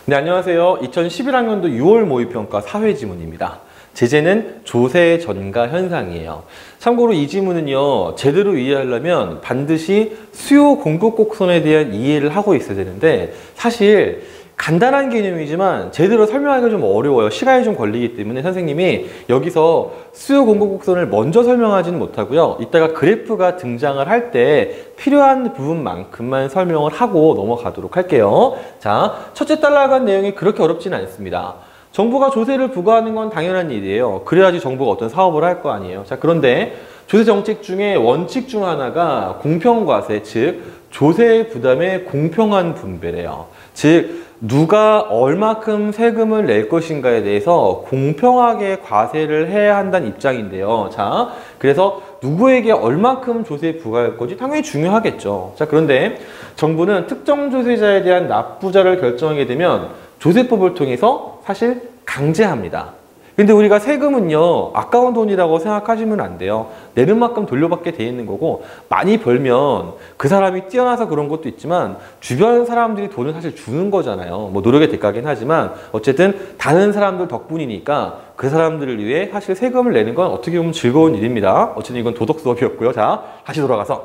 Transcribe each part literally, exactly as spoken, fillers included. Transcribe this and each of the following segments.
네, 안녕하세요. 이천십일 학년도 유월 모의평가 사회지문입니다. 제재는 조세 전가 현상이에요. 참고로 이 지문은요, 제대로 이해하려면 반드시 수요 공급 곡선에 대한 이해를 하고 있어야 되는데, 사실 간단한 개념이지만 제대로 설명하기가 좀 어려워요. 시간이 좀 걸리기 때문에 선생님이 여기서 수요 공급 곡선을 먼저 설명하지는 못하고요. 이따가 그래프가 등장을 할 때 필요한 부분만큼만 설명을 하고 넘어가도록 할게요. 자, 첫째 딸락한 내용이 그렇게 어렵지는 않습니다. 정부가 조세를 부과하는 건 당연한 일이에요. 그래야지 정부가 어떤 사업을 할 거 아니에요. 자, 그런데 조세 정책 중에 원칙 중 하나가 공평과세, 즉 조세 부담의 공평한 분배래요. 즉 누가 얼마큼 세금을 낼 것인가에 대해서 공평하게 과세를 해야 한다는 입장인데요. 자, 그래서 누구에게 얼마큼 조세 부과할 건지 당연히 중요하겠죠. 자, 그런데 정부는 특정 조세자에 대한 납부자를 결정하게 되면 조세법을 통해서 사실 강제합니다. 근데 우리가 세금은요, 아까운 돈이라고 생각하시면 안 돼요. 내는 만큼 돌려받게 돼 있는 거고, 많이 벌면 그 사람이 뛰어나서 그런 것도 있지만 주변 사람들이 돈을 사실 주는 거잖아요. 뭐 노력의 대가긴 하지만 어쨌든 다른 사람들 덕분이니까 그 사람들을 위해 사실 세금을 내는 건 어떻게 보면 즐거운 일입니다. 어쨌든 이건 도덕 수업이었고요. 자, 다시 돌아가서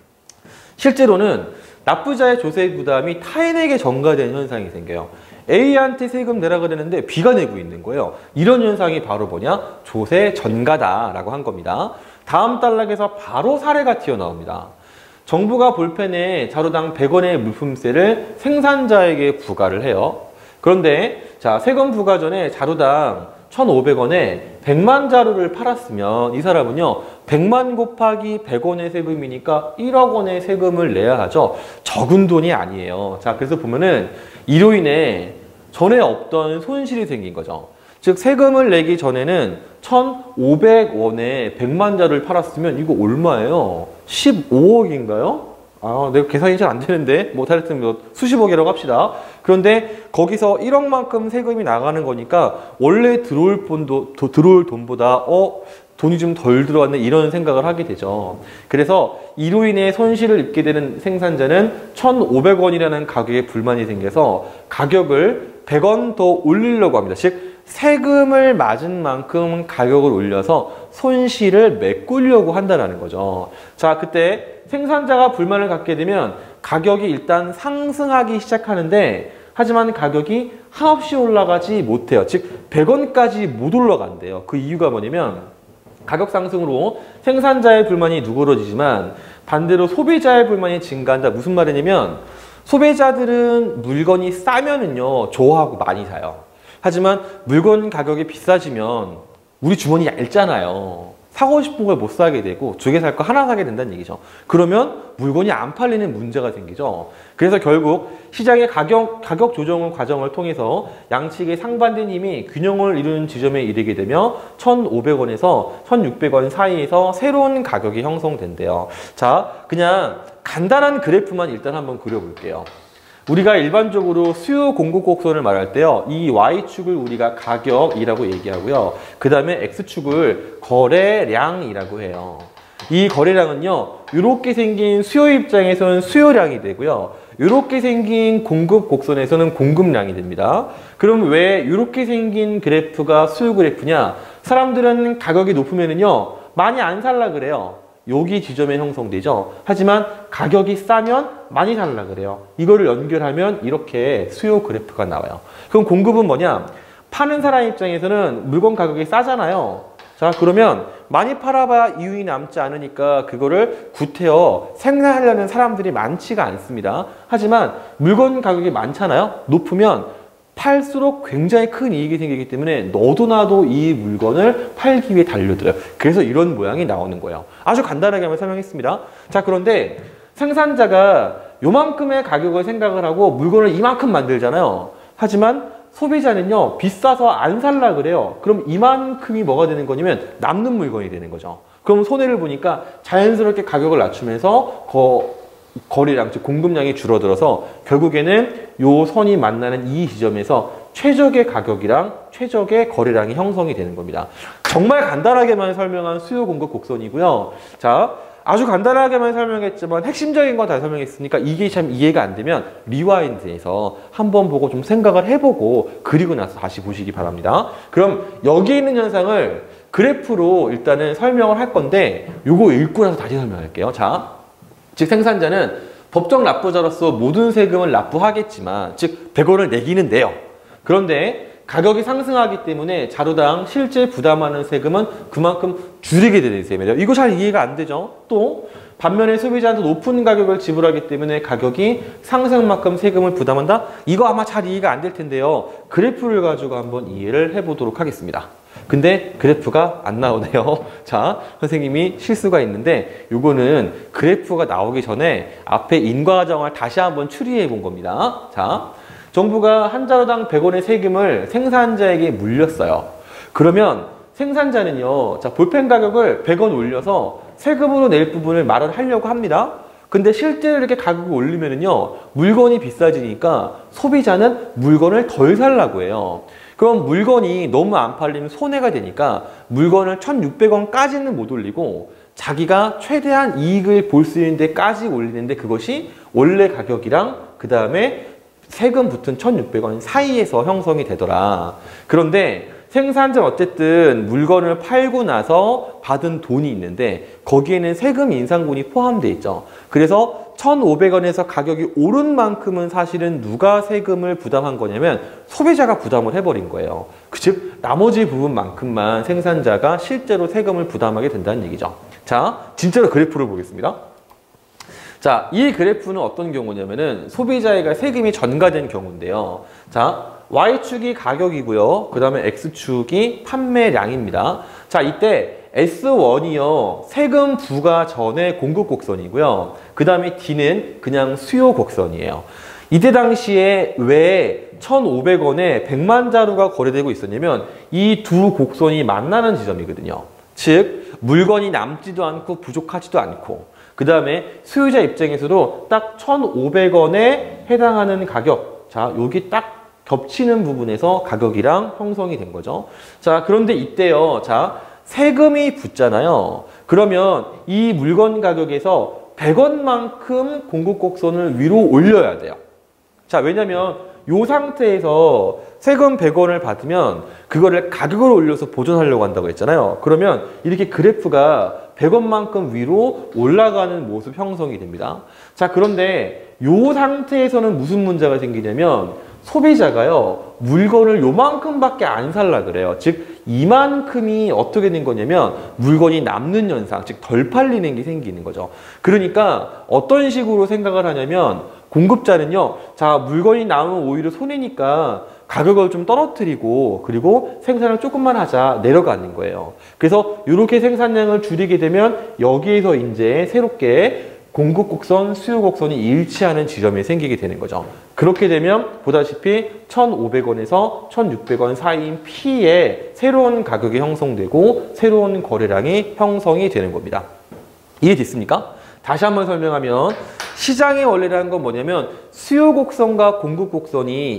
실제로는 납부자의 조세 부담이 타인에게 전가되는 현상이 생겨요. A한테 세금 내라 그랬는데 B가 내고 있는 거예요. 이런 현상이 바로 뭐냐? 조세 전가다라고 한 겁니다. 다음 단락에서 바로 사례가 튀어나옵니다. 정부가 볼펜에 자루당 백 원의 물품세를 생산자에게 부과를 해요. 그런데 자, 세금 부과 전에 자루당 천오백 원에 백만 자루를 팔았으면 이 사람은요, 백만 곱하기 백 원의 세금이니까 일억 원의 세금을 내야 하죠. 적은 돈이 아니에요. 자, 그래서 보면은 이로 인해 전에 없던 손실이 생긴 거죠. 즉 세금을 내기 전에는 천오백 원에 백만 자루를 팔았으면 이거 얼마예요? 십오억인가요? 아, 내가 계산이 잘 안 되는데 뭐 하여튼 뭐 수십억이라고 합시다. 그런데 거기서 일억만큼 세금이 나가는 거니까 원래 들어올 돈도 들어올 돈보다 어 돈이 좀 덜 들어왔네 이런 생각을 하게 되죠. 그래서 이로 인해 손실을 입게 되는 생산자는 천오백 원이라는 가격에 불만이 생겨서 가격을 백 원 더 올리려고 합니다. 즉 세금을 맞은 만큼 가격을 올려서 손실을 메꾸려고 한다는 거죠. 자, 그때 생산자가 불만을 갖게 되면 가격이 일단 상승하기 시작하는데 하지만 가격이 한없이 올라가지 못해요. 즉 백 원까지 못 올라간대요. 그 이유가 뭐냐면 가격 상승으로 생산자의 불만이 누그러지지만 반대로 소비자의 불만이 증가한다. 무슨 말이냐면 소비자들은 물건이 싸면은요 좋아하고 많이 사요. 하지만 물건 가격이 비싸지면 우리 주머니 얇잖아요. 사고 싶은 걸 못 사게 되고 두 개 살 거 하나 사게 된다는 얘기죠. 그러면 물건이 안 팔리는 문제가 생기죠. 그래서 결국 시장의 가격, 가격 조정 과정을 통해서 양측의 상반된 힘이 균형을 이루는 지점에 이르게 되며 천오백 원에서 천육백 원 사이에서 새로운 가격이 형성된대요. 자, 그냥 간단한 그래프만 일단 한번 그려볼게요. 우리가 일반적으로 수요 공급 곡선을 말할 때요, 이 와이축을 우리가 가격이라고 얘기하고요, 그 다음에 엑스축을 거래량이라고 해요. 이 거래량은요, 이렇게 생긴 수요 입장에서는 수요량이 되고요, 이렇게 생긴 공급 곡선에서는 공급량이 됩니다. 그럼 왜 이렇게 생긴 그래프가 수요 그래프냐? 사람들은 가격이 높으면은요 많이 안 살라 그래요. 여기 지점에 형성되죠. 하지만 가격이 싸면 많이 살라 그래요. 이거를 연결하면 이렇게 수요 그래프가 나와요. 그럼 공급은 뭐냐? 파는 사람 입장에서는 물건 가격이 싸잖아요. 자, 그러면 많이 팔아봐야 이윤이 남지 않으니까 그거를 구태여 생산하려는 사람들이 많지가 않습니다. 하지만 물건 가격이 많잖아요. 높으면 팔수록 굉장히 큰 이익이 생기기 때문에 너도 나도 이 물건을 팔기 위해 달려들어요. 그래서 이런 모양이 나오는 거예요. 아주 간단하게 한번 설명했습니다. 자, 그런데 생산자가 요만큼의 가격을 생각을 하고 물건을 이만큼 만들잖아요. 하지만 소비자는요 비싸서 안 살라 그래요. 그럼 이만큼이 뭐가 되는 거냐면 남는 물건이 되는 거죠. 그럼 손해를 보니까 자연스럽게 가격을 낮추면서 거 거래량, 즉 공급량이 줄어들어서 결국에는 요 선이 만나는 이 지점에서 최적의 가격이랑 최적의 거래량이 형성이 되는 겁니다. 정말 간단하게만 설명한 수요 공급 곡선이고요. 자, 아주 간단하게만 설명했지만 핵심적인 거 다 설명했으니까 이게 참 이해가 안 되면 리와인드해서 한번 보고 좀 생각을 해보고 그리고 나서 다시 보시기 바랍니다. 그럼 여기 있는 현상을 그래프로 일단은 설명을 할 건데 요거 읽고 나서 다시 설명할게요. 자, 즉 생산자는 법정 납부자로서 모든 세금을 납부하겠지만 즉 백 원을 내기는 내요. 그런데 가격이 상승하기 때문에 자료당 실제 부담하는 세금은 그만큼 줄이게 되는 셈이에요. 이거 잘 이해가 안 되죠? 또 반면에 소비자한테 높은 가격을 지불하기 때문에 가격이 상승만큼 세금을 부담한다? 이거 아마 잘 이해가 안 될 텐데요. 그래프를 가지고 한번 이해를 해보도록 하겠습니다. 근데 그래프가 안 나오네요. 자, 선생님이 실수가 있는데 요거는 그래프가 나오기 전에 앞에 인과정을 다시 한번 추리해 본 겁니다. 자, 정부가 한 자루당 백 원의 세금을 생산자에게 물렸어요. 그러면 생산자는요, 자, 볼펜 가격을 백 원 올려서 세금으로 낼 부분을 말을 하려고 합니다. 근데 실제로 이렇게 가격을 올리면은요, 물건이 비싸지니까 소비자는 물건을 덜 살라고 해요. 그럼 물건이 너무 안 팔리면 손해가 되니까 물건을 천육백 원까지는 못 올리고 자기가 최대한 이익을 볼 수 있는 데까지 올리는데 그것이 원래 가격이랑 그 다음에 세금 붙은 천육백 원 사이에서 형성이 되더라. 그런데 생산자는 어쨌든 물건을 팔고 나서 받은 돈이 있는데 거기에는 세금 인상분이 포함되어 있죠. 그래서 천오백 원에서 가격이 오른 만큼은 사실은 누가 세금을 부담한 거냐면 소비자가 부담을 해버린 거예요. 즉 나머지 부분만큼만 생산자가 실제로 세금을 부담하게 된다는 얘기죠. 자, 진짜로 그래프를 보겠습니다. 자, 이 그래프는 어떤 경우냐면은 소비자에게 세금이 전가된 경우인데요. 자, 와이축이 가격이고요. 그 다음에 엑스축이 판매량입니다. 자, 이때 에스 원이요. 세금 부과 전의 공급 곡선이고요. 그 다음에 D는 그냥 수요 곡선이에요. 이때 당시에 왜 천오백 원에 백만 자루가 거래되고 있었냐면 이 두 곡선이 만나는 지점이거든요. 즉, 물건이 남지도 않고 부족하지도 않고 그 다음에 수요자 입장에서도 딱 천오백 원에 해당하는 가격, 자, 여기 딱 겹치는 부분에서 가격이랑 형성이 된 거죠. 자, 그런데 이때요. 자, 세금이 붙잖아요. 그러면 이 물건 가격에서 백 원만큼 공급 곡선을 위로 올려야 돼요. 자, 왜냐면 이 상태에서 세금 백 원을 받으면 그거를 가격을 올려서 보존하려고 한다고 했잖아요. 그러면 이렇게 그래프가 백 원만큼 위로 올라가는 모습 형성이 됩니다. 자, 그런데 이 상태에서는 무슨 문제가 생기냐면 소비자가요, 물건을 요만큼밖에 안 살라 그래요. 즉, 이만큼이 어떻게 된 거냐면 물건이 남는 현상, 즉 덜 팔리는 게 생기는 거죠. 그러니까 어떤 식으로 생각을 하냐면 공급자는요, 자, 물건이 남으면 오히려 손해니까 가격을 좀 떨어뜨리고 그리고 생산을 조금만 하자 내려가는 거예요. 그래서 이렇게 생산량을 줄이게 되면 여기에서 이제 새롭게 공급 곡선, 수요 곡선이 일치하는 지점이 생기게 되는 거죠. 그렇게 되면 보다시피 천오백 원에서 천육백 원 사이인 P에 새로운 가격이 형성되고 새로운 거래량이 형성이 되는 겁니다. 이해됐습니까? 다시 한번 설명하면 시장의 원리라는 건 뭐냐면 수요 곡선과 공급 곡선이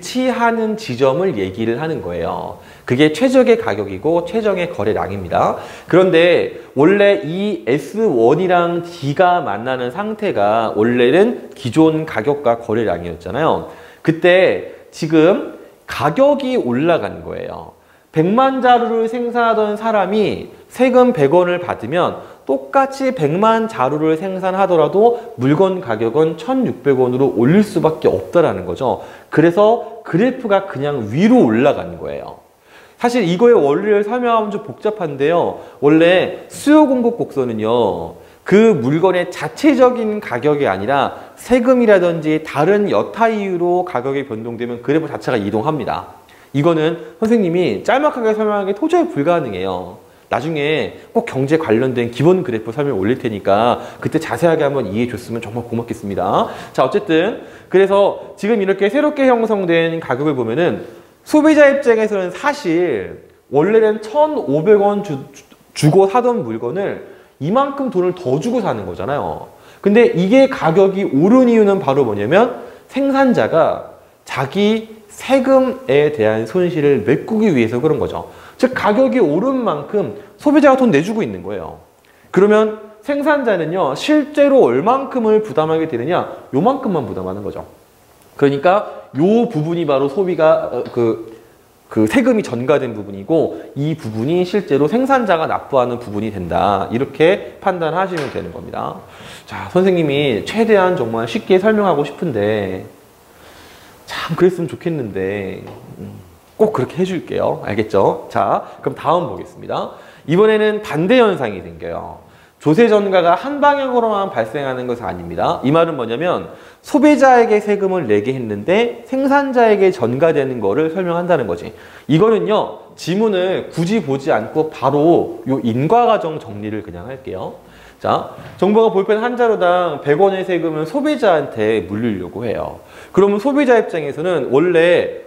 일치하는 지점을 얘기를 하는 거예요. 그게 최적의 가격이고 최적의 거래량입니다. 그런데 원래 이 에스 원이랑 D가 만나는 상태가 원래는 기존 가격과 거래량이었잖아요. 그때 지금 가격이 올라간 거예요. 백만 자루를 생산하던 사람이 세금 백 원을 받으면 똑같이 백만 자루를 생산하더라도 물건 가격은 천육백 원으로 올릴 수밖에 없다라는 거죠. 그래서 그래프가 그냥 위로 올라간 거예요. 사실 이거의 원리를 설명하면 좀 복잡한데요. 원래 수요 공급 곡선은요, 그 물건의 자체적인 가격이 아니라 세금이라든지 다른 여타 이유로 가격이 변동되면 그래프 자체가 이동합니다. 이거는 선생님이 짤막하게 설명하기 도저히 불가능해요. 나중에 꼭 경제 관련된 기본 그래프 설명 올릴 테니까 그때 자세하게 한번 이해해 줬으면 정말 고맙겠습니다. 자, 어쨌든 그래서 지금 이렇게 새롭게 형성된 가격을 보면은 소비자 입장에서는 사실 원래는 천오백 원 주, 주고 사던 물건을 이만큼 돈을 더 주고 사는 거잖아요. 근데 이게 가격이 오른 이유는 바로 뭐냐면 생산자가 자기 세금에 대한 손실을 메꾸기 위해서 그런 거죠. 즉 가격이 오른 만큼 소비자가 돈 내주고 있는 거예요. 그러면 생산자는요, 실제로 얼만큼을 부담하게 되느냐, 요만큼만 부담하는 거죠. 그러니까 요 부분이 바로 소비가 어, 그, 그 세금이 전가된 부분이고, 이 부분이 실제로 생산자가 납부하는 부분이 된다, 이렇게 판단하시면 되는 겁니다. 자, 선생님이 최대한 정말 쉽게 설명하고 싶은데 참 그랬으면 좋겠는데 꼭 그렇게 해줄게요. 알겠죠? 자, 그럼 다음 보겠습니다. 이번에는 반대 현상이 생겨요. 조세 전가가 한 방향으로만 발생하는 것은 아닙니다. 이 말은 뭐냐면 소비자에게 세금을 내게 했는데 생산자에게 전가되는 거를 설명한다는 거지. 이거는요, 지문을 굳이 보지 않고 바로 요 인과과정 정리를 그냥 할게요. 자, 정부가 볼펜 한 자루당 백 원의 세금을 소비자한테 물리려고 해요. 그러면 소비자 입장에서는 원래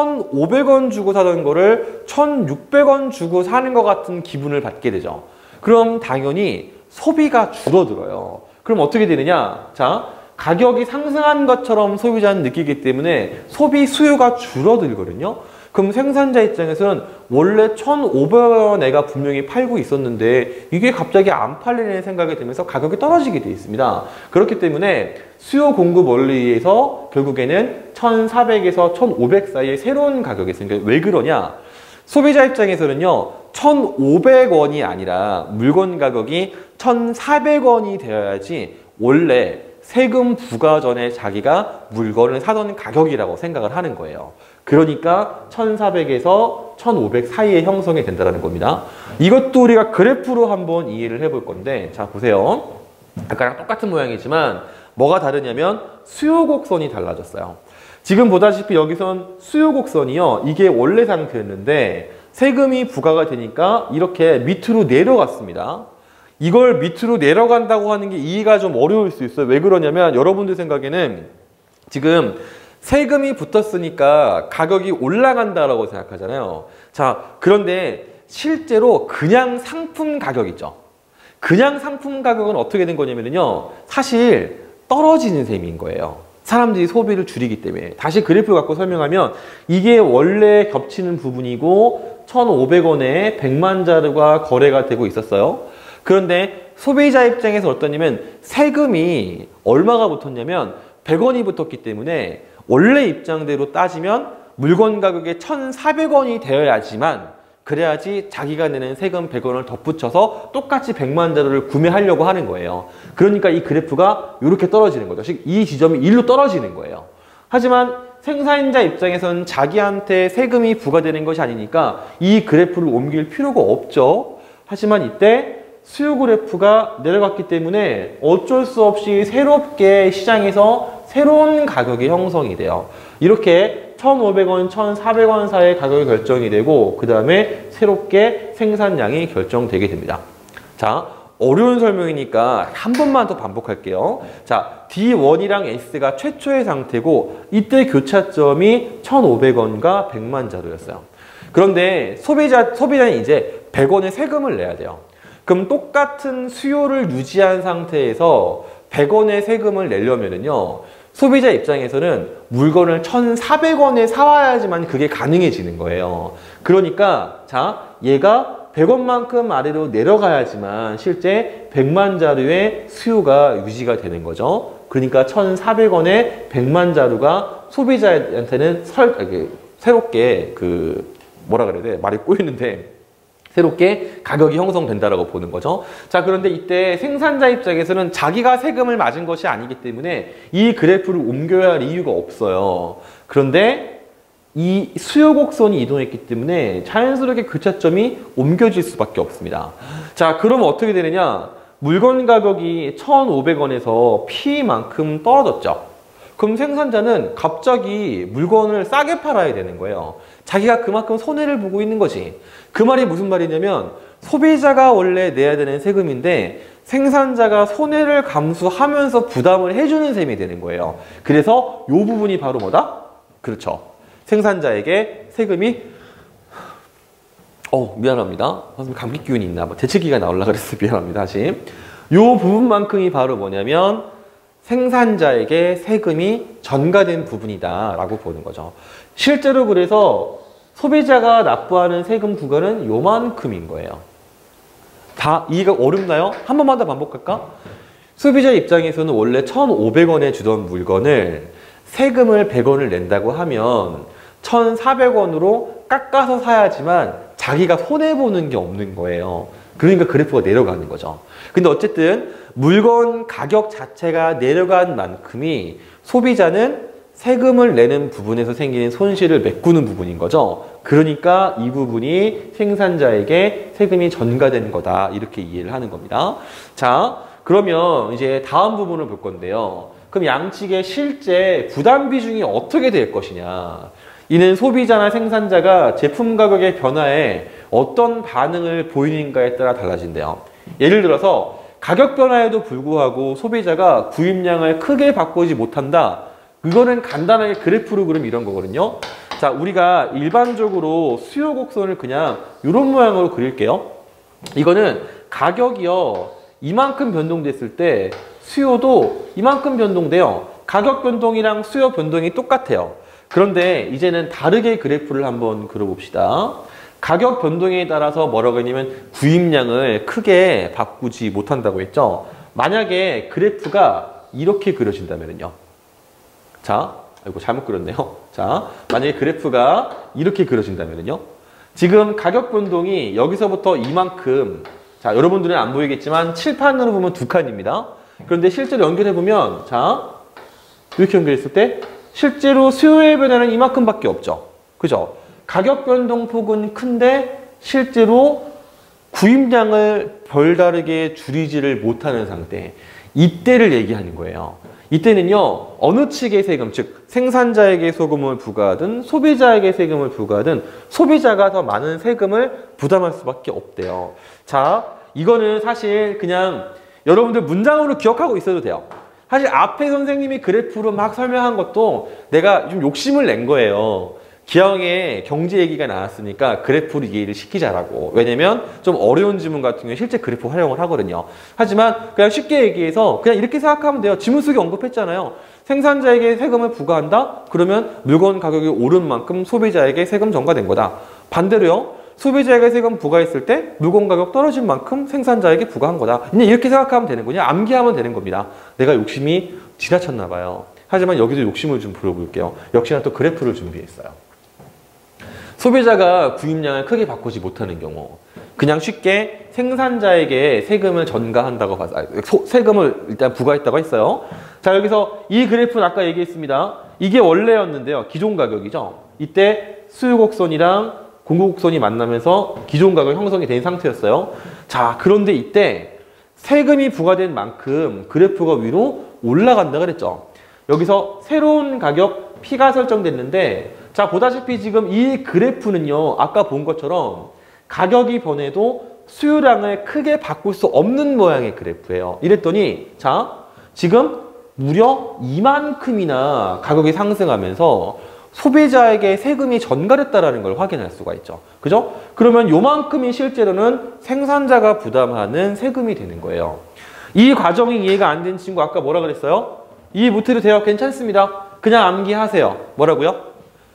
천오백 원 주고 사던 거를 천육백 원 주고 사는 것 같은 기분을 받게 되죠. 그럼 당연히 소비가 줄어들어요. 그럼 어떻게 되느냐? 자, 가격이 상승한 것처럼 소비자는 느끼기 때문에 소비 수요가 줄어들거든요. 그럼 생산자 입장에서는 원래 천오백 원 내가 분명히 팔고 있었는데 이게 갑자기 안 팔리는 생각이 들면서 가격이 떨어지게 돼 있습니다. 그렇기 때문에 수요 공급 원리에서 결국에는 천사백에서 천오백 사이에 새로운 가격이 있으니까 왜 그러냐? 소비자 입장에서는요, 천오백 원이 아니라 물건 가격이 천사백 원이 되어야지 원래 세금 부과 전에 자기가 물건을 사던 가격이라고 생각을 하는 거예요. 그러니까 천사백에서 천오백 사이에 형성이 된다는 겁니다. 이것도 우리가 그래프로 한번 이해를 해볼 건데, 자 보세요. 아까랑 똑같은 모양이지만 뭐가 다르냐면 수요 곡선이 달라졌어요. 지금 보다시피 여기선 수요 곡선이요, 이게 원래 상태였는데 세금이 부과가 되니까 이렇게 밑으로 내려갔습니다. 이걸 밑으로 내려간다고 하는 게 이해가 좀 어려울 수 있어요. 왜 그러냐면 여러분들 생각에는 지금 세금이 붙었으니까 가격이 올라간다라고 생각하잖아요. 자, 그런데 실제로 그냥 상품 가격 있죠. 그냥 상품 가격은 어떻게 된 거냐면요, 사실 떨어지는 셈인 거예요. 사람들이 소비를 줄이기 때문에. 다시 그래프 갖고 설명하면 이게 원래 겹치는 부분이고 천오백 원에 백만 자루가 거래가 되고 있었어요. 그런데 소비자 입장에서 어떠냐면 세금이 얼마가 붙었냐면 백 원이 붙었기 때문에 원래 입장대로 따지면 물건 가격에 천사백 원이 되어야지만 그래야지 자기가 내는 세금 백 원을 덧붙여서 똑같이 백만 자루를 구매하려고 하는 거예요. 그러니까 이 그래프가 이렇게 떨어지는 거죠. 즉 이 지점이 일로 떨어지는 거예요. 하지만 생산자 입장에서는 자기한테 세금이 부과되는 것이 아니니까 이 그래프를 옮길 필요가 없죠. 하지만 이때 수요 그래프가 내려갔기 때문에 어쩔 수 없이 새롭게 시장에서 새로운 가격이 형성이 돼요. 이렇게 천오백 원, 천사백 원 사이의 가격이 결정이 되고 그 다음에 새롭게 생산량이 결정되게 됩니다. 자, 어려운 설명이니까 한 번만 더 반복할게요. 자, 디 원이랑 S가 최초의 상태고 이때 교차점이 천오백 원과 백만 자루였어요. 그런데 소비자, 소비자는 이제 백 원의 세금을 내야 돼요. 그럼 똑같은 수요를 유지한 상태에서 백 원의 세금을 내려면은요, 소비자 입장에서는 물건을 천사백 원에 사와야지만 그게 가능해지는 거예요. 그러니까 자, 얘가 백 원만큼 아래로 내려가야지만 실제 백만 자루의 수요가 유지가 되는 거죠. 그러니까 천사백 원에 백만 자루가 소비자한테는 설, 새롭게 그 뭐라 그래야 돼? 말이 꼬이는데 새롭게 가격이 형성된다라고 보는 거죠. 자, 그런데 이때 생산자 입장에서는 자기가 세금을 맞은 것이 아니기 때문에 이 그래프를 옮겨야 할 이유가 없어요. 그런데 이 수요 곡선이 이동했기 때문에 자연스럽게 교차점이 옮겨질 수밖에 없습니다. 자, 그러면 어떻게 되느냐? 물건 가격이 천오백 원에서 P만큼 떨어졌죠. 그럼 생산자는 갑자기 물건을 싸게 팔아야 되는 거예요. 자기가 그만큼 손해를 보고 있는 거지. 그 말이 무슨 말이냐면 소비자가 원래 내야 되는 세금인데 생산자가 손해를 감수하면서 부담을 해주는 셈이 되는 거예요. 그래서 이 부분이 바로 뭐다? 그렇죠. 생산자에게 세금이 어 미안합니다. 선생님 감기 기운이 있나 봐. 대체기가 나오려고 그랬어. 미안합니다. 다시. 이 부분만큼이 바로 뭐냐면 생산자에게 세금이 전가된 부분이다 라고 보는 거죠. 실제로 그래서 소비자가 납부하는 세금 구간은 요만큼인 거예요. 다 이해가 어렵나요? 한 번만 더 반복할까? 소비자 입장에서는 원래 천오백 원에 주던 물건을 세금을 백 원을 낸다고 하면 천사백 원으로 깎아서 사야지만 자기가 손해보는 게 없는 거예요. 그러니까 그래프가 내려가는 거죠. 근데 어쨌든 물건 가격 자체가 내려간 만큼이 소비자는 세금을 내는 부분에서 생기는 손실을 메꾸는 부분인 거죠. 그러니까 이 부분이 생산자에게 세금이 전가되는 거다. 이렇게 이해를 하는 겁니다. 자, 그러면 이제 다음 부분을 볼 건데요. 그럼 양측의 실제 부담 비중이 어떻게 될 것이냐. 이는 소비자나 생산자가 제품 가격의 변화에 어떤 반응을 보이는가에 따라 달라진대요. 예를 들어서 가격 변화에도 불구하고 소비자가 구입량을 크게 바꾸지 못한다. 이거는 간단하게 그래프로 그리면 이런 거거든요. 자, 우리가 일반적으로 수요 곡선을 그냥 이런 모양으로 그릴게요. 이거는 가격이요. 이만큼 변동됐을 때 수요도 이만큼 변동돼요. 가격 변동이랑 수요 변동이 똑같아요. 그런데 이제는 다르게 그래프를 한번 그려봅시다. 가격 변동에 따라서 뭐라고 했냐면 구입량을 크게 바꾸지 못한다고 했죠. 만약에 그래프가 이렇게 그려진다면요. 자, 이거 잘못 그렸네요. 자, 만약에 그래프가 이렇게 그려진다면요. 지금 가격 변동이 여기서부터 이만큼, 자, 여러분들은 안 보이겠지만 칠판으로 보면 두 칸입니다. 그런데 실제로 연결해보면, 자, 이렇게 연결했을 때 실제로 수요의 변화는 이만큼밖에 없죠. 그죠? 가격 변동 폭은 큰데 실제로 구입량을 별다르게 줄이지를 못하는 상태. 이때를 얘기하는 거예요. 이때는요, 어느 측의 세금, 즉 생산자에게 세금을 부과하든 소비자에게 세금을 부과하든 소비자가 더 많은 세금을 부담할 수밖에 없대요. 자, 이거는 사실 그냥 여러분들 문장으로 기억하고 있어도 돼요. 사실 앞에 선생님이 그래프로 막 설명한 것도 내가 좀 욕심을 낸 거예요. 기왕에 경제 얘기가 나왔으니까 그래프로 이해를 시키자라고. 왜냐면 좀 어려운 지문 같은 경우에 실제 그래프 활용을 하거든요. 하지만 그냥 쉽게 얘기해서 그냥 이렇게 생각하면 돼요. 지문 속에 언급했잖아요. 생산자에게 세금을 부과한다? 그러면 물건 가격이 오른 만큼 소비자에게 세금 전가된 거다. 반대로요. 소비자에게 세금 부과했을 때 물건 가격 떨어진 만큼 생산자에게 부과한 거다. 그냥 이렇게 생각하면 되는 거냐? 암기하면 되는 겁니다. 내가 욕심이 지나쳤나 봐요. 하지만 여기도 욕심을 좀 부려볼게요. 역시나 또 그래프를 준비했어요. 소비자가 구입량을 크게 바꾸지 못하는 경우, 그냥 쉽게 생산자에게 세금을 전가한다고 봐서, 아니, 소, 세금을 일단 부과했다고 했어요. 자, 여기서 이 그래프는 아까 얘기했습니다. 이게 원래였는데요. 기존 가격이죠. 이때 수요 곡선이랑 공급 곡선이 만나면서 기존 가격 형성이 된 상태였어요. 자, 그런데 이때 세금이 부과된 만큼 그래프가 위로 올라간다 그랬죠. 여기서 새로운 가격 P가 설정됐는데, 자, 보다시피 지금 이 그래프는요, 아까 본 것처럼 가격이 변해도 수요량을 크게 바꿀 수 없는 모양의 그래프예요. 이랬더니, 자, 지금 무려 이만큼이나 가격이 상승하면서 소비자에게 세금이 전가됐다는 걸 확인할 수가 있죠. 그죠? 그러면 요만큼이 실제로는 생산자가 부담하는 세금이 되는 거예요. 이 과정이 이해가 안 된 친구 아까 뭐라 그랬어요? 이해 못해도 돼요. 괜찮습니다. 그냥 암기하세요. 뭐라고요?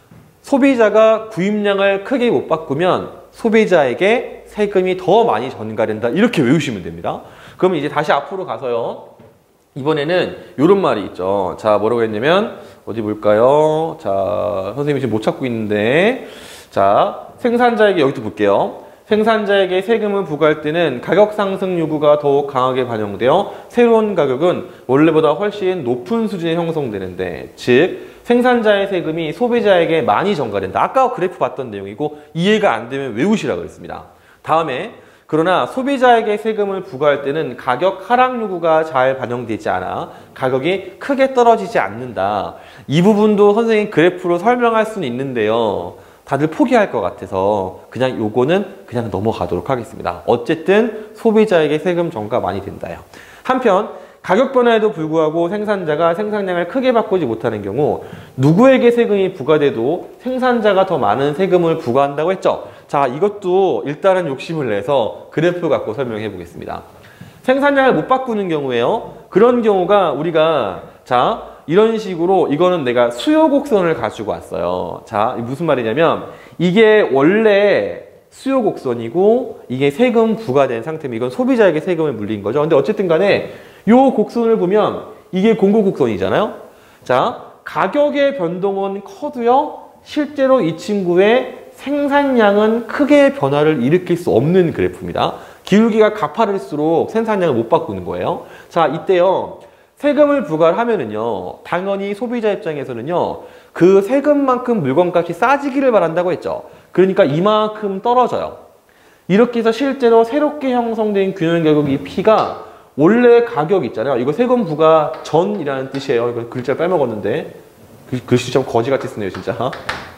소비자가 구입량을 크게 못 바꾸면 소비자에게 세금이 더 많이 전가된다. 이렇게 외우시면 됩니다. 그러면 이제 다시 앞으로 가서요. 이번에는 이런 말이 있죠. 자, 뭐라고 했냐면 어디 볼까요? 자, 선생님이 지금 못 찾고 있는데, 자, 생산자에게 여기도 볼게요. 생산자에게 세금을 부과할 때는 가격 상승 요구가 더욱 강하게 반영되어 새로운 가격은 원래보다 훨씬 높은 수준에 형성되는데, 즉 생산자의 세금이 소비자에게 많이 전가된다. 아까 그래프 봤던 내용이고 이해가 안 되면 외우시라 그랬습니다. 다음에 그러나 소비자에게 세금을 부과할 때는 가격 하락 요구가 잘 반영되지 않아 가격이 크게 떨어지지 않는다. 이 부분도 선생님 그래프로 설명할 수는 있는데요. 다들 포기할 것 같아서 그냥 요거는 그냥 넘어가도록 하겠습니다. 어쨌든 소비자에게 세금 전가 많이 된다요. 한편 가격 변화에도 불구하고 생산자가 생산량을 크게 바꾸지 못하는 경우 누구에게 세금이 부과돼도 생산자가 더 많은 세금을 부과한다고 했죠. 자, 이것도 일단은 욕심을 내서 그래프 갖고 설명해 보겠습니다. 생산량을 못 바꾸는 경우에요. 그런 경우가 우리가 자 이런 식으로 이거는 내가 수요 곡선을 가지고 왔어요. 자, 무슨 말이냐면 이게 원래 수요 곡선이고 이게 세금 부과된 상태면 이건 소비자에게 세금을 물린 거죠. 근데 어쨌든 간에 요 곡선을 보면 이게 공급 곡선이잖아요. 자, 가격의 변동은 커도요. 실제로 이 친구의 생산량은 크게 변화를 일으킬 수 없는 그래프입니다. 기울기가 가파를수록 생산량을 못 바꾸는 거예요. 자, 이때요. 세금을 부과를 하면은요. 당연히 소비자 입장에서는요. 그 세금만큼 물건값이 싸지기를 바란다고 했죠. 그러니까 이만큼 떨어져요. 이렇게 해서 실제로 새롭게 형성된 균형 가격 이 P가 원래 가격 있잖아요. 이거 세금 부과 전이라는 뜻이에요. 이거 글자 빼먹었는데 글씨 좀 거지같이 쓰네요, 진짜.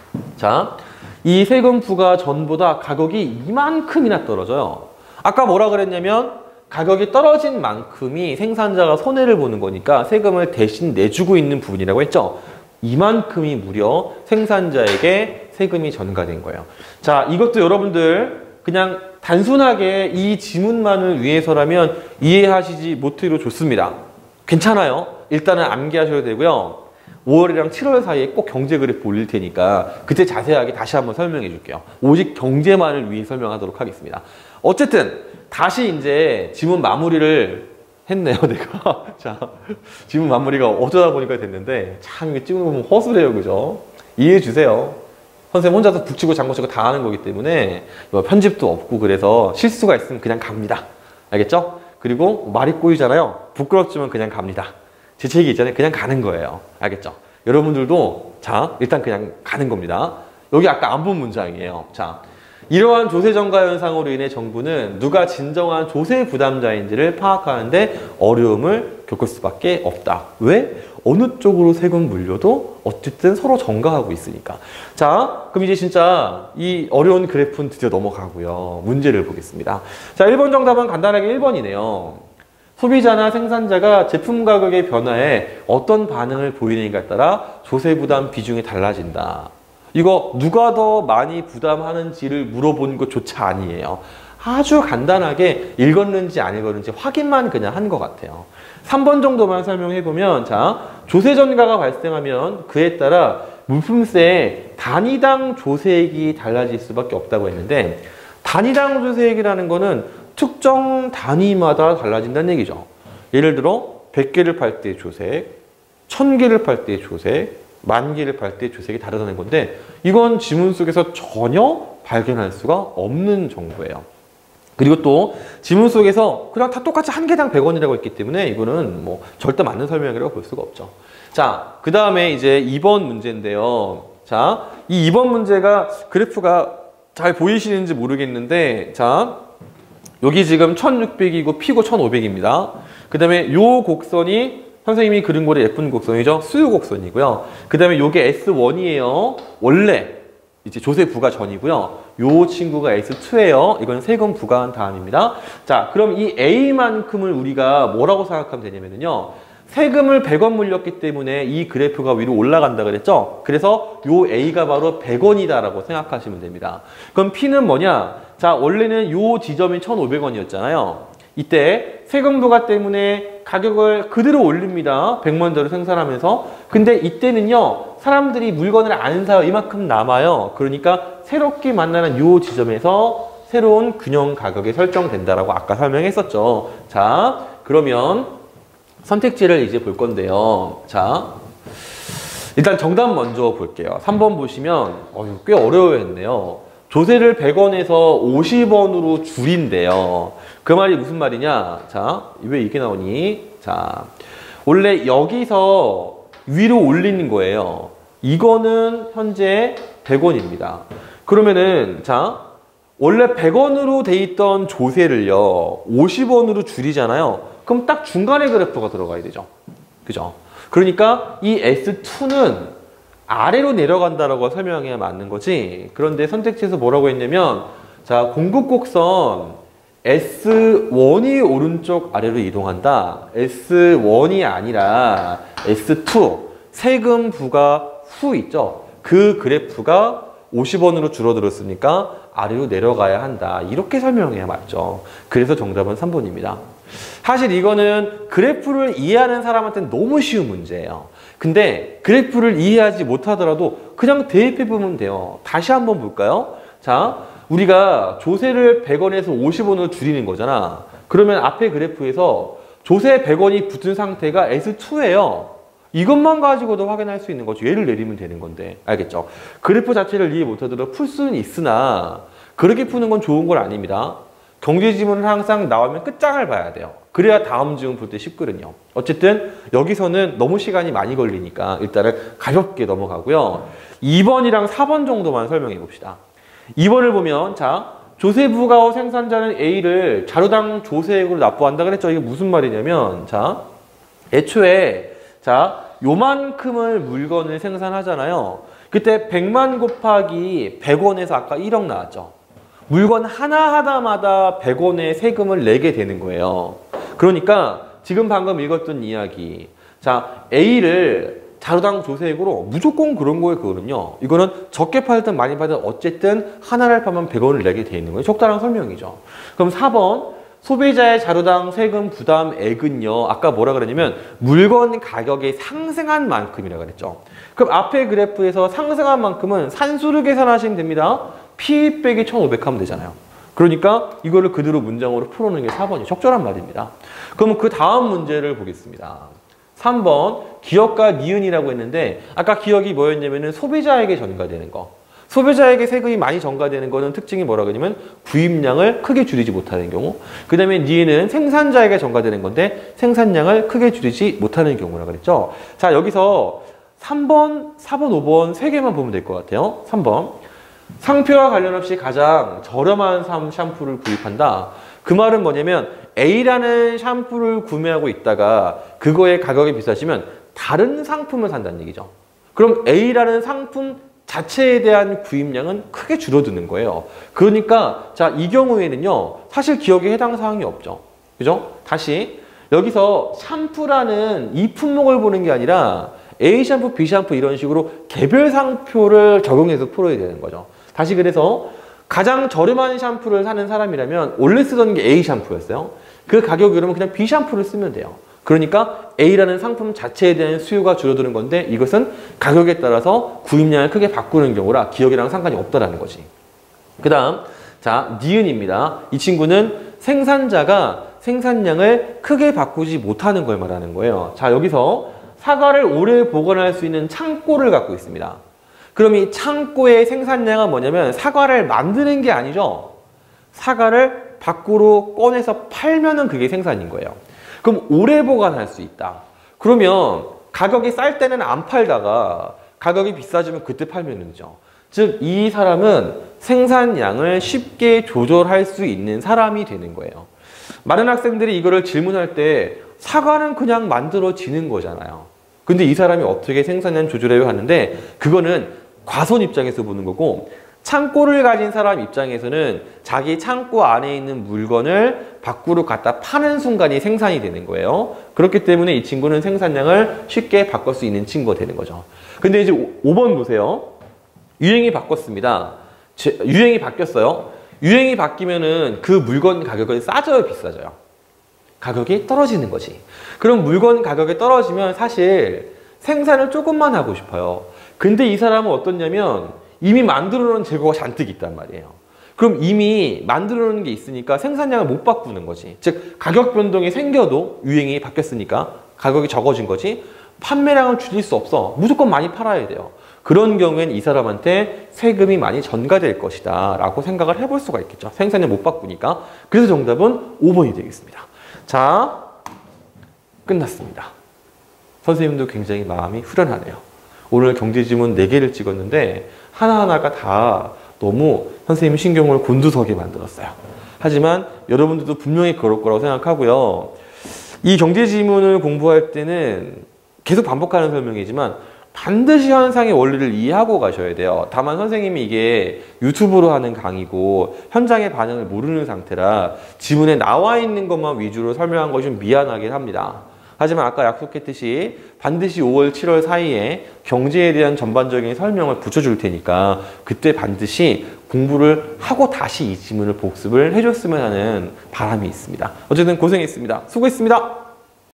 자, 이 세금 부과 전보다 가격이 이만큼이나 떨어져요. 아까 뭐라 그랬냐면 가격이 떨어진 만큼이 생산자가 손해를 보는 거니까 세금을 대신 내주고 있는 부분이라고 했죠. 이만큼이 무려 생산자에게 세금이 전가된 거예요. 자, 이것도 여러분들 그냥 단순하게 이 지문만을 위해서라면 이해하시지 못해도 좋습니다. 괜찮아요. 일단은 암기하셔도 되고요. 오월이랑 칠월 사이에 꼭 경제 그래프 올릴 테니까 그때 자세하게 다시 한번 설명해 줄게요. 오직 경제만을 위해 설명하도록 하겠습니다. 어쨌든 다시 이제 지문 마무리를 했네요, 내가. 자, 지문 마무리가 어쩌다 보니까 됐는데 참 이게 찍어보면 허술해요, 그죠? 이해해 주세요. 선생님 혼자서 북치고 장구치고 다 하는 거기 때문에 뭐 편집도 없고 그래서 실수가 있으면 그냥 갑니다. 알겠죠? 그리고 말이 꼬이잖아요. 부끄럽지만 그냥 갑니다. 재채기 있잖아요. 그냥 가는 거예요. 알겠죠? 여러분들도 자 일단 그냥 가는 겁니다. 여기 아까 안 본 문장이에요. 자, 이러한 조세 전가 현상으로 인해 정부는 누가 진정한 조세 부담자인지를 파악하는데 어려움을 겪을 수밖에 없다. 왜? 어느 쪽으로 세금 물려도 어쨌든 서로 전가하고 있으니까. 자, 그럼 이제 진짜 이 어려운 그래프는 드디어 넘어가고요. 문제를 보겠습니다. 자, 일 번 정답은 간단하게 일 번이네요. 소비자나 생산자가 제품 가격의 변화에 어떤 반응을 보이느냐에 따라 조세 부담 비중이 달라진다. 이거 누가 더 많이 부담하는지를 물어본 것조차 아니에요. 아주 간단하게 읽었는지 안 읽었는지 확인만 그냥 한 것 같아요. 삼 번 정도만 설명해보면, 자, 조세 전가가 발생하면 그에 따라 물품세의 단위당 조세액이 달라질 수밖에 없다고 했는데, 단위당 조세액이라는 거는 특정 단위마다 달라진다는 얘기죠. 예를 들어 백 개를 팔 때 조세액, 천 개를 팔 때 조세액, 만 개를 팔 때 조세액이 다르다는 건데 이건 지문 속에서 전혀 발견할 수가 없는 정보예요. 그리고 또 지문 속에서 그냥 다 똑같이 한 개당 백 원이라고 했기 때문에 이거는 뭐 절대 맞는 설명이라고 볼 수가 없죠. 자, 그 다음에 이제 이 번 문제인데요. 자, 이 이 번 문제가 그래프가 잘 보이시는지 모르겠는데, 자, 여기 지금 천육백이고 P고 천오백입니다. 그 다음에 요 곡선이 선생님이 그린 거에 예쁜 곡선이죠. 수요 곡선이고요. 그 다음에 요게 에스 원이에요. 원래 이제 조세 부과 전이고요. 요 친구가 에스 투예요. 이건 세금 부과한 다음입니다. 자, 그럼 이 A만큼을 우리가 뭐라고 생각하면 되냐면요. 세금을 백 원 물렸기 때문에 이 그래프가 위로 올라간다 그랬죠? 그래서 요 A가 바로 백 원이다라고 생각하시면 됩니다. 그럼 P는 뭐냐? 자, 원래는 요 지점이 천오백 원이었잖아요. 이때 세금 부과 때문에 가격을 그대로 올립니다. 백만 대를 생산하면서. 근데 이때는요, 사람들이 물건을 안 사요. 이만큼 남아요. 그러니까 새롭게 만나는 요 지점에서 새로운 균형 가격이 설정된다라고 아까 설명했었죠. 자, 그러면 선택지를 이제 볼 건데요. 자, 일단 정답 먼저 볼게요. 삼 번 보시면 어휴, 꽤 어려워했네요. 조세를 백 원에서 오십 원으로 줄인대요. 그 말이 무슨 말이냐? 자, 왜 이게 나오니? 자, 원래 여기서 위로 올리는 거예요. 이거는 현재 백 원입니다. 그러면은, 자, 원래 백 원으로 돼 있던 조세를요, 오십 원으로 줄이잖아요. 그럼 딱 중간에 그래프가 들어가야 되죠. 그죠? 그러니까 이 에스 투는 아래로 내려간다라고 설명해야 맞는 거지. 그런데 선택지에서 뭐라고 했냐면, 자, 공급 곡선 에스 원이 오른쪽 아래로 이동한다. 에스 원이 아니라 에스 투, 세금 부과 후 있죠. 그 그래프가 오십 원으로 줄어들었으니까 아래로 내려가야 한다. 이렇게 설명해야 맞죠. 그래서 정답은 삼 번입니다. 사실 이거는 그래프를 이해하는 사람한테는 너무 쉬운 문제예요. 근데 그래프를 이해하지 못하더라도 그냥 대입해 보면 돼요. 다시 한번 볼까요? 자, 우리가 조세를 백 원에서 오십 원으로 줄이는 거잖아. 그러면 앞에 그래프에서 조세 백 원이 붙은 상태가 에스 투예요. 이것만 가지고도 확인할 수 있는 거죠. 얘를 내리면 되는 건데. 알겠죠? 그래프 자체를 이해 못하더라도 풀 수는 있으나 그렇게 푸는 건 좋은 건 아닙니다. 경제지문은 항상 나오면 끝장을 봐야 돼요. 그래야 다음 지문 볼 때 쉽거든요. 어쨌든 여기서는 너무 시간이 많이 걸리니까 일단은 가볍게 넘어가고요. 이 번이랑 사 번 정도만 설명해 봅시다. 이 번을 보면 자 조세부가와 생산자는 A를 자료당 조세액으로 납부한다 그랬죠. 이게 무슨 말이냐면 자 애초에 자 요만큼을 물건을 생산하잖아요. 그때 백만 곱하기 백 원에서 아까 일억 나왔죠. 물건 하나하나마다 백 원의 세금을 내게 되는 거예요. 그러니까 지금 방금 읽었던 이야기 자 A를 자료당 조세액으로 무조건 그런 거예요. 그거는요. 이거는 적게 팔든 많이 팔든 어쨌든 하나를 팔면 백 원을 내게 돼 있는 거예요. 적당한 설명이죠. 그럼 사 번 소비자의 자료당 세금 부담액은요. 아까 뭐라 그랬냐면 물건 가격이 상승한 만큼이라고 그랬죠. 그럼 앞에 그래프에서 상승한 만큼은 산수를 계산하시면 됩니다. P 빼기 천오백 하면 되잖아요. 그러니까 이거를 그대로 문장으로 풀어놓는 게 사 번이 적절한 말입니다. 그럼 그 다음 문제를 보겠습니다. 삼 번 기업과 니은이라고 했는데 아까 기업이 뭐였냐면은 소비자에게 전가되는 거. 소비자에게 세금이 많이 전가되는 거는 특징이 뭐라고 하냐면 구입량을 크게 줄이지 못하는 경우. 그 다음에 니은은 생산자에게 전가되는 건데 생산량을 크게 줄이지 못하는 경우라고 그랬죠. 자 여기서 삼 번, 사 번, 오 번 세 개만 보면 될 것 같아요. 삼 번 상표와 관련 없이 가장 저렴한 샴푸를 구입한다. 그 말은 뭐냐면 A라는 샴푸를 구매하고 있다가 그거의 가격이 비싸지면 다른 상품을 산다는 얘기죠. 그럼 A라는 상품 자체에 대한 구입량은 크게 줄어드는 거예요. 그러니까 자, 이 경우에는요. 사실 기억에 해당 사항이 없죠. 그죠? 다시 여기서 샴푸라는 이 품목을 보는 게 아니라 A 샴푸, B 샴푸 이런 식으로 개별 상표를 적용해서 풀어야 되는 거죠. 다시 그래서 가장 저렴한 샴푸를 사는 사람이라면 원래 쓰던 게 A 샴푸였어요. 그 가격이 그러면 그냥 B 샴푸를 쓰면 돼요. 그러니까 A라는 상품 자체에 대한 수요가 줄어드는 건데 이것은 가격에 따라서 구입량을 크게 바꾸는 경우라 기억이랑 상관이 없다라는 거지. 그 다음 자 니은입니다. 이 친구는 생산자가 생산량을 크게 바꾸지 못하는 걸 말하는 거예요. 자 여기서 사과를 오래 보관할 수 있는 창고를 갖고 있습니다. 그럼 이 창고의 생산량은 뭐냐면 사과를 만드는 게 아니죠. 사과를 밖으로 꺼내서 팔면은 그게 생산인 거예요. 그럼 오래 보관할 수 있다. 그러면 가격이 쌀 때는 안 팔다가 가격이 비싸지면 그때 팔면 되죠. 즉 이 사람은 생산량을 쉽게 조절할 수 있는 사람이 되는 거예요. 많은 학생들이 이거를 질문할 때 사과는 그냥 만들어지는 거잖아요. 근데 이 사람이 어떻게 생산량 조절해요 하는데 그거는 과손 입장에서 보는 거고 창고를 가진 사람 입장에서는 자기 창고 안에 있는 물건을 밖으로 갖다 파는 순간이 생산이 되는 거예요. 그렇기 때문에 이 친구는 생산량을 쉽게 바꿀 수 있는 친구가 되는 거죠. 근데 이제 오 번 보세요. 유행이 바꿨습니다. 제, 유행이 바뀌었어요. 유행이 바뀌면은 그 물건 가격은 싸져요, 비싸져요? 가격이 떨어지는 거지. 그럼 물건 가격이 떨어지면 사실 생산을 조금만 하고 싶어요. 근데 이 사람은 어떻냐면 이미 만들어 놓은 재고가 잔뜩 있단 말이에요. 그럼 이미 만들어 놓은 게 있으니까 생산량을 못 바꾸는 거지. 즉 가격 변동이 생겨도 유행이 바뀌었으니까 가격이 적어진 거지 판매량을 줄일 수 없어. 무조건 많이 팔아야 돼요. 그런 경우에는 이 사람한테 세금이 많이 전가될 것이다 라고 생각을 해볼 수가 있겠죠. 생산량 못 바꾸니까. 그래서 정답은 오 번이 되겠습니다. 자, 끝났습니다. 선생님도 굉장히 마음이 후련하네요. 오늘 경제지문 네 개를 찍었는데 하나하나가 다 너무 선생님 신경을 곤두서게 만들었어요. 하지만 여러분들도 분명히 그럴 거라고 생각하고요. 이 경제지문을 공부할 때는 계속 반복하는 설명이지만 반드시 현상의 원리를 이해하고 가셔야 돼요. 다만 선생님이 이게 유튜브로 하는 강의고 현장의 반응을 모르는 상태라 지문에 나와 있는 것만 위주로 설명한 것이 좀 미안하긴 합니다. 하지만 아까 약속했듯이 반드시 오월, 칠월 사이에 경제에 대한 전반적인 설명을 붙여줄 테니까 그때 반드시 공부를 하고 다시 이 지문을 복습을 해줬으면 하는 바람이 있습니다. 어쨌든 고생했습니다. 수고했습니다.